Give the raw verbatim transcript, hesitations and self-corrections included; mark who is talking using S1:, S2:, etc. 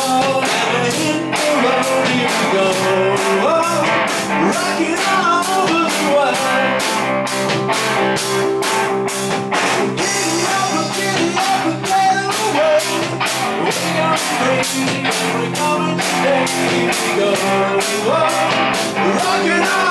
S1: all, and hit the road, here we go. Oh, rocking all over the world. Giddy up, giddy up, and get away. We are free, we're coming today, here we go. Oh, rocking all